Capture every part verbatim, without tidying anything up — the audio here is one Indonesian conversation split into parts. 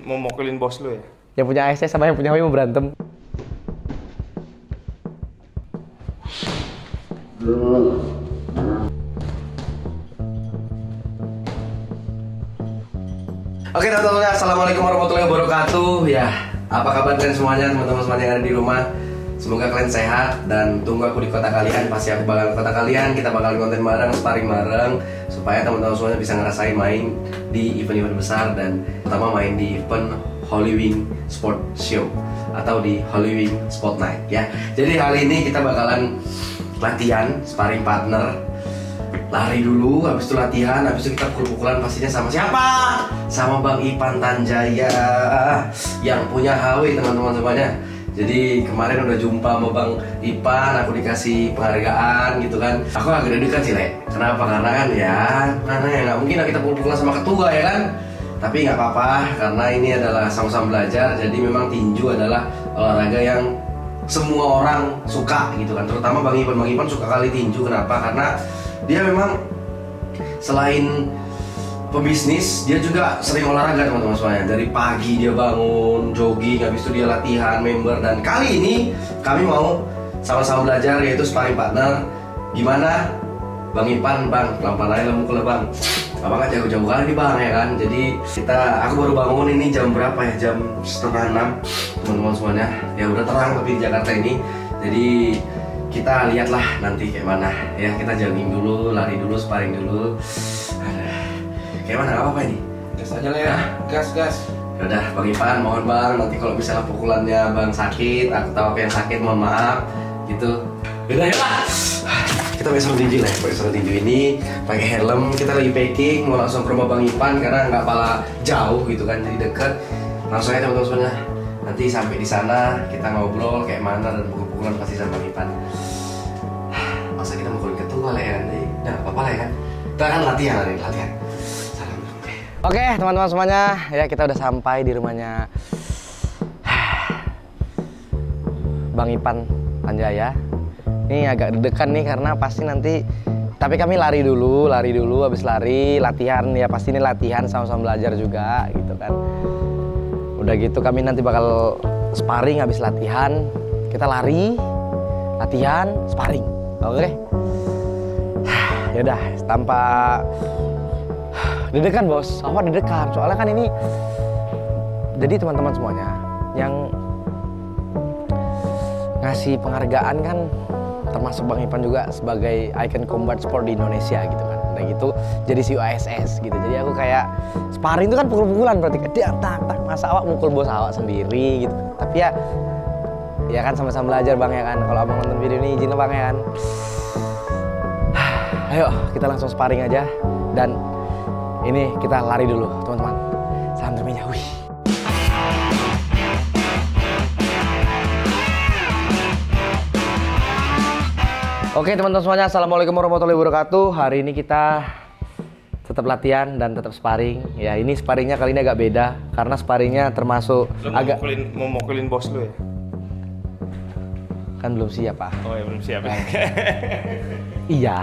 Mau mokelin bos lu ya? Yang punya A S S sama yang punya H W mau berantem. Oke teman-teman, assalamualaikum warahmatullahi wabarakatuh. Ya, apa kabar kalian semuanya, teman-teman semuanya yang ada di rumah? Semoga kalian sehat dan tunggu aku di kota kalian. Pasti aku bakal ke kota kalian, kita bakal konten bareng, sparring bareng, supaya teman-teman semuanya bisa ngerasain main di event-event besar dan terutama main di event Holy Wing Sport Show atau di Holy Wing Sport Night ya. Jadi kali ini kita bakalan latihan sparring partner, lari dulu, habis itu latihan, habis itu kita pukul-pukulan pastinya sama siapa? Sama Bang Ipan Tanjaya yang punya H W teman-teman semuanya. Jadi kemarin udah jumpa sama Bang Ipan, aku dikasih penghargaan gitu kan. Aku agak deg-degan sih, Le. Kenapa? Karena kan ya, karena ya nggak mungkin lah kita pukul-pukulan sama ketua ya kan. Tapi nggak apa-apa, karena ini adalah sama-sama belajar. Jadi memang tinju adalah olahraga yang semua orang suka gitu kan. Terutama Bang Ipan, Bang Ipan suka kali tinju. Kenapa? Karena dia memang selain pebisnis, dia juga sering olahraga teman-teman semuanya. Dari pagi dia bangun, jogging, habis itu dia latihan, member. Dan kali ini kami mau sama-sama belajar, yaitu sparring partner. Gimana? Bang Ipan, Bang, pelan-pelan aja lah mukul Bang. Abang kan jauh-jauh kali nih Bang ya kan. Jadi kita, aku baru bangun ini jam berapa ya? Jam setengah enam teman-teman semuanya. Ya udah terang tapi di Jakarta ini. Jadi kita lihatlah nanti kayak mana ya. Kita jogging dulu, lari dulu, sparring dulu. Kayak mana, apa-apa ini? Gas aja lah ya, gas, gas. Yaudah, Bang Ipan, mohon Bang, nanti kalau misalnya pukulannya Bang sakit, aku tahu apa yang sakit, mohon maaf, gitu. Yaudah, ya kita pakai sarung tinju lah, pakai sarung tinju ini, pakai helm, kita lagi packing, mau langsung ke rumah Bang Ipan, karena nggak pala jauh gitu kan, jadi deket. Langsung aja teman-teman semuanya, nanti sampai di sana, kita ngobrol kayak mana, dan pukul-pukulan pasti sama Bang Ipan. Masa kita mukulin ketua lah ya kan, nah apa-apa lah ya kan. Kita kan latihan hari ini, latihan. Oke teman-teman semuanya, ya kita udah sampai di rumahnya Bang Ipan Tanjaya. Ini agak deg-degan nih karena pasti nanti, tapi kami lari dulu, lari dulu, habis lari latihan ya, pasti ini latihan sama-sama belajar juga gitu kan. Udah gitu kami nanti bakal sparring, habis latihan kita lari, latihan, sparring. Oke? Yaudah, tanpa deg-degan bos, apa deg-degan? Soalnya kan ini, jadi teman-teman semuanya yang ngasih penghargaan kan termasuk Bang Ipan juga sebagai icon combat sport di Indonesia gitu kan. Udah gitu jadi C U A S S gitu. Jadi aku kayak sparring itu kan pukul-pukulan berarti kan, tak tak masa awak mukul bos awak sendiri gitu. Tapi ya, ya kan sama-sama belajar Bang ya kan. Kalau abang nonton video ini izin Bang ya kan. Ayo kita langsung sparring aja dan ini kita lari dulu, teman-teman. Salam termeja, wih. Oke teman-teman semuanya, assalamualaikum warahmatullahi wabarakatuh. Hari ini kita tetap latihan dan tetap sparring. Ya ini sparringnya kali ini agak beda karena sparringnya termasuk lu agak. Mau mokelin, mau mokelin bos lu ya? Kan belum siap Pak. Oh ya belum siap ya. Iya.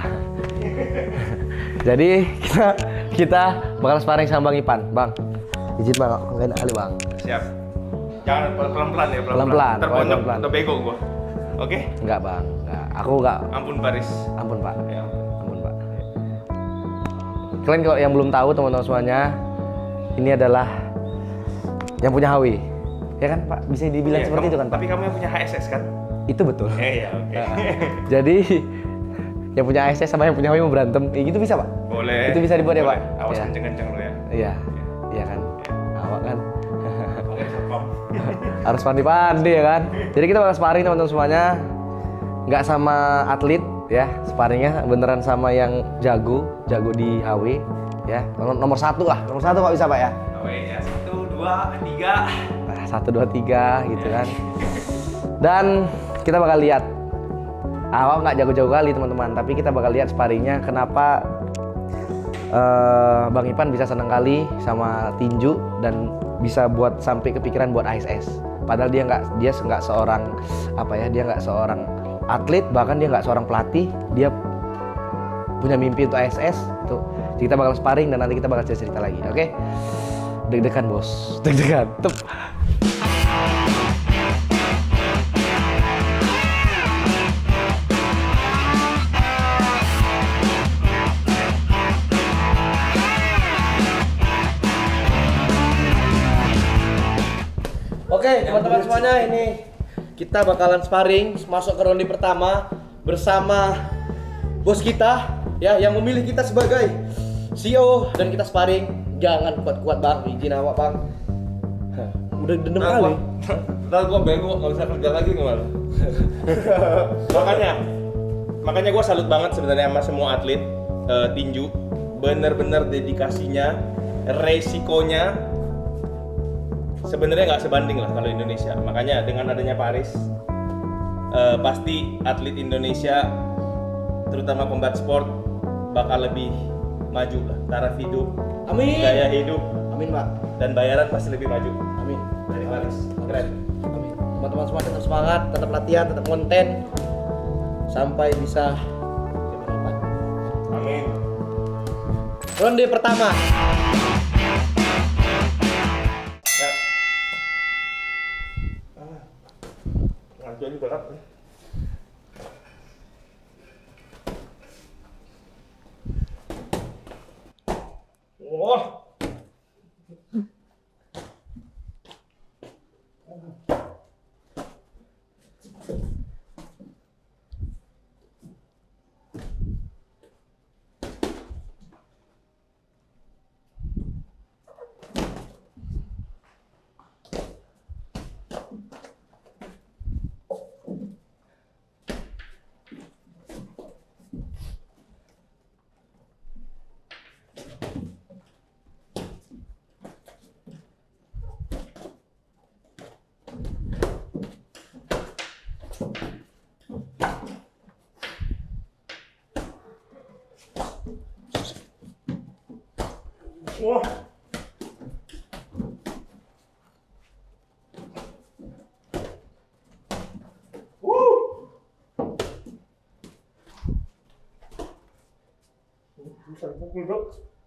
Jadi kita kita bakal sparring sama Bang Ipan. Bang, izin Bang, enggak kali Bang. Siap. Jangan pelan-pelan ya, Pelan-pelan. Ntar bonyok, pelan-pelan. ntar bego gua. Oke? Enggak Bang, enggak. Aku enggak. Ampun Baris. Ampun Pak. Ya. Ampun Pak. Kalian kalau yang belum tahu teman-teman semuanya, ini adalah yang punya H W. Ya kan Pak? Bisa dibilang Iya, seperti kamu, itu kan Pak? Tapi kamu yang punya H S S kan? Itu betul. Eh ya, oke. Jadi yang punya A S S sama yang punya H W mau berantem, eh, gitu bisa Pak? Boleh. Itu bisa dibuat ya Pak? Boleh. Awas Ya. kenceng-kenceng lu ya. Iya, iya kan? Awak kan? Oke, satpam. Harus pandai-pandai ya kan? Jadi kita bakal sparring teman-teman semuanya. Nggak sama atlet ya, sparringnya beneran sama yang jago, jago di H W ya. Nomor, nomor satu lah, nomor satu Pak bisa Pak ya? Oke ya, satu, dua, tiga. Nah, satu, dua, tiga gitu kan. Dan kita bakal lihat. Awal nggak jago-jago kali teman-teman, tapi kita bakal lihat sparringnya. Kenapa uh, Bang Ipan bisa senang kali sama tinju dan bisa buat sampai kepikiran buat A S S. Padahal dia nggak dia nggak seorang apa ya, dia nggak seorang atlet, bahkan dia nggak seorang pelatih. Dia punya mimpi untuk A S S. Tuh, kita bakal sparring dan nanti kita bakal cerita lagi. Oke? Deg-degan bos, deg-degan. Tep. Oke, teman-teman semuanya, ini kita bakalan sparring masuk ke ronde pertama bersama bos kita ya yang memilih kita sebagai C E O, dan kita sparring. Jangan kuat-kuat bang, izin awak bang. Hah, udah dendam Nah, kali. Ntar gua bego, nggak bisa kerja lagi gimana? makanya, makanya gua salut banget sebenarnya sama semua atlet uh, tinju. Bener-bener dedikasinya, resikonya sebenarnya nggak sebanding lah kalau Indonesia. Makanya dengan adanya Paris, uh, pasti atlet Indonesia, terutama combat sport, bakal lebih maju lah. Taraf hidup, Amin. gaya hidup, Amin pak. dan bayaran pasti lebih maju Amin. dari Paris. Keren. Amin. Teman-teman semua tetap semangat, tetap latihan, tetap konten sampai bisa. Amin. Ronde pertama. Ya. Ah. Ngaco ini berat nih. Wah. Wah. Wuh. Bisa pukul dok.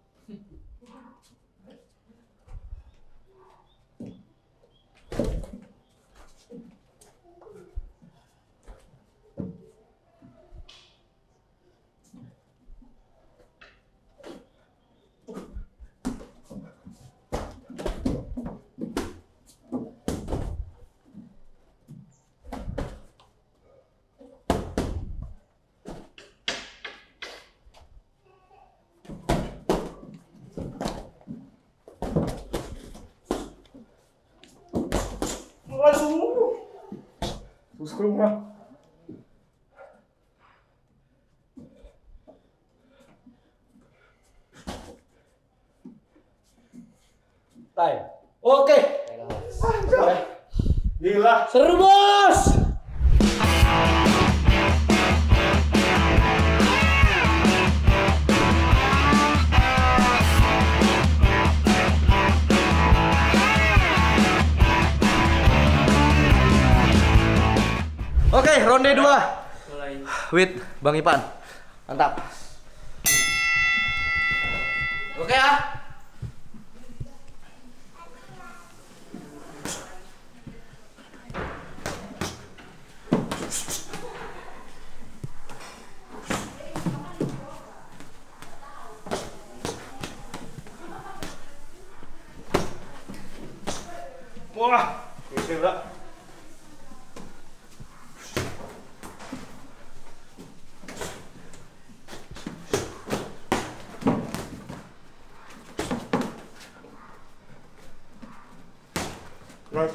Aduh. Susah banget. Time. Oke. Gila. Seru bos. Oke, ronde dua. Mulai. With Bang Ipan. Mantap. Oke ya. Wah. Gila. Nice.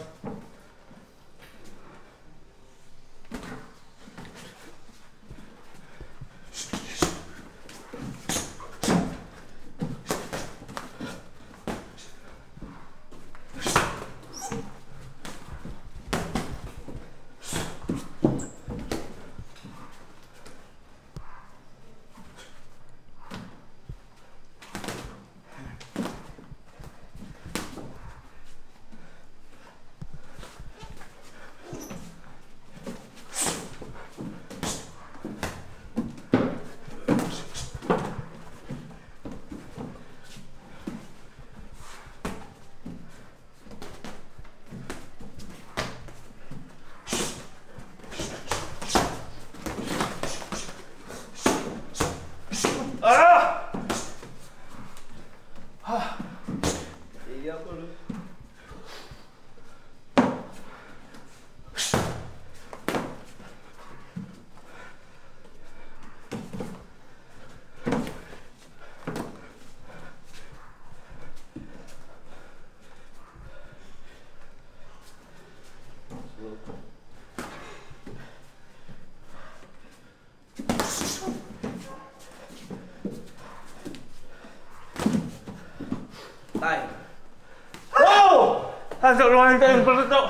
Tay. Wow! Hasil lumayan yang perut tuh.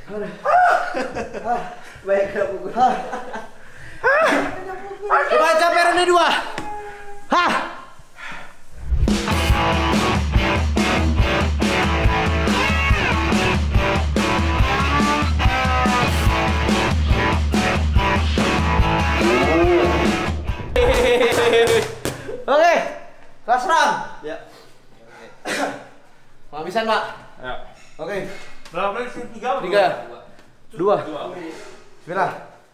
Baik ke pukul. Coba capek ronde dua. Hah. Oke, kelas ram. Ya. Penghabisan, Pak. Ya. Oke. Berapa menit sih? Tiga? Tiga. Dua. Dua. Bismillah.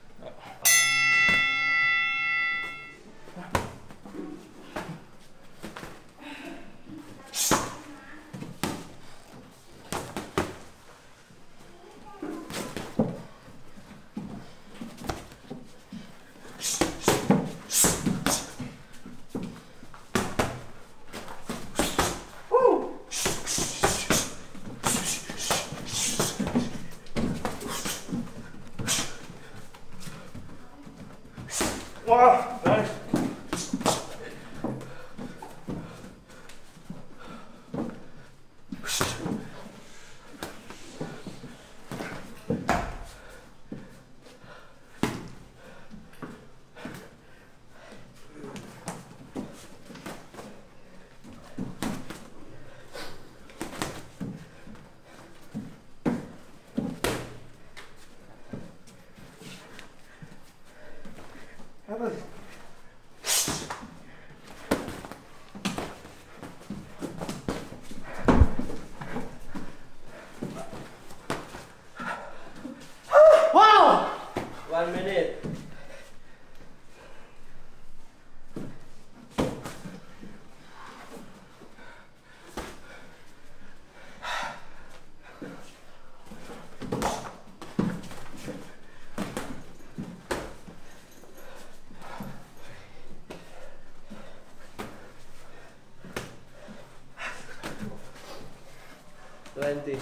Wah, nice. Apa sih? Wow! One minute. Twenty.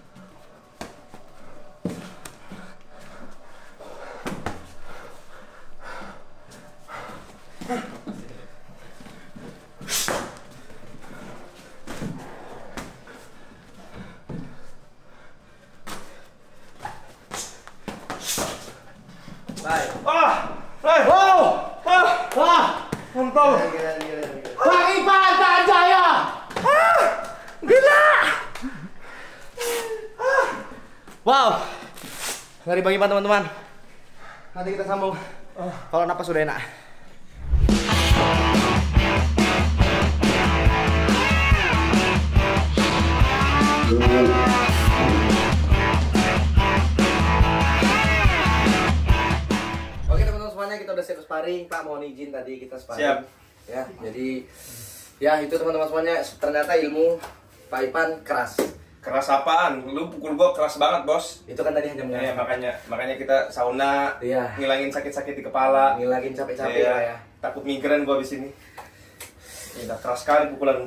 Baik. Ah! Hey! Wow! Ah! Wah! Mantap! Bang Ipan Jaya! Gila! Wow! Dari Bang Ipan teman-teman. Nanti kita sambung. Kalau napas sudah enak. Oke teman-teman semuanya, kita udah siap sparring. Pak mohon izin tadi kita sparring. Siap. Ya, jadi ya itu teman-teman semuanya, ternyata ilmu Pak Ipan keras. Keras apaan? Lu pukul gua keras banget, Bos. Itu kan tadi hanya Ya, mengenai makanya makanya kita sauna, Iya. ngilangin sakit-sakit di kepala. ngilangin capek-capek Iya. lah ya. Takut migrain gua abis ini. Ya, udah keras sekali pukulan.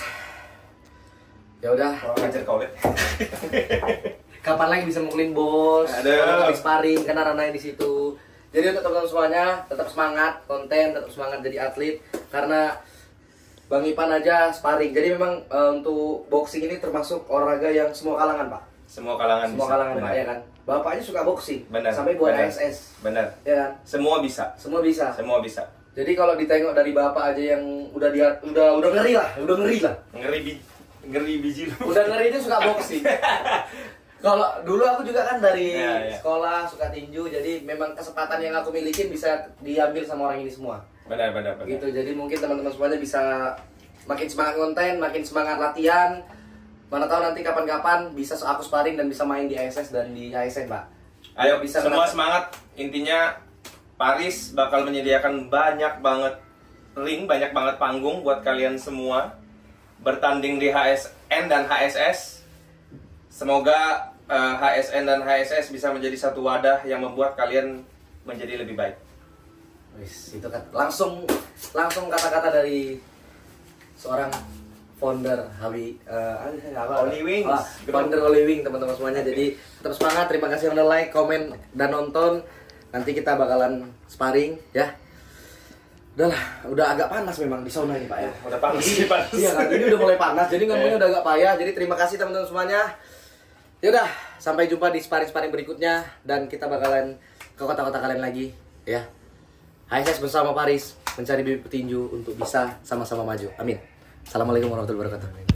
Ya udah, Kurang ngajar kau, lihat. kapan lagi bisa mukulin bos? Aduh. Kalau habis sparring karena ranahnya di situ. Jadi untuk teman-teman semuanya tetap semangat konten, tetap semangat jadi atlet karena Bang Ipan aja sparring. Jadi memang e, untuk boxing ini termasuk olahraga yang semua kalangan, Pak. Semua kalangan Semua bisa. kalangan, Benar. Pak, ya kan. Bapaknya suka boxing. Benar. Sampai buat Benar. A S S. Benar. Ya kan? Semua bisa. Semua bisa. Semua bisa. Jadi kalau ditengok dari bapak aja yang udah dia udah udah ngeri lah, udah ngeri lah. Ngeri bi ngeri biji lu. Udah ngeri itu suka boxing. Kalau dulu aku juga kan dari Ya, ya. sekolah suka tinju, jadi memang kesempatan yang aku milikin bisa diambil sama orang ini semua. Benar, benar, benar. Gitu. Jadi mungkin teman-teman semuanya bisa makin semangat konten, makin semangat latihan. Mana tahu nanti kapan-kapan bisa aku sparring dan bisa main di A S S dan di A S N, Pak. Ayo Bisa semua menang. semangat. Intinya Paris bakal menyediakan banyak banget ring, banyak banget panggung buat kalian semua bertanding di H S N dan H S S. Semoga uh, H S N dan H S S bisa menjadi satu wadah yang membuat kalian menjadi lebih baik. Wis, itu kan langsung langsung kata-kata dari seorang founder Hawi uh, apa? Holy Wings. Ah, founder Holy Wings teman-teman semuanya. Jadi tetap semangat, terima kasih yang udah like, komen dan nonton. Nanti kita bakalan sparring ya. Udahlah, udah agak panas memang di sauna ini Pak ya. Udah panas sih, panas. Iya kan, ini udah mulai panas, jadi ngomongnya udah agak payah. Jadi terima kasih teman-teman semuanya. Ya udah, sampai jumpa di sparring-sparring berikutnya dan kita bakalan ke kota-kota kalian lagi ya. H S S bersama Paris mencari bibit petinju untuk bisa sama-sama maju. Amin. Assalamualaikum warahmatullahi wabarakatuh.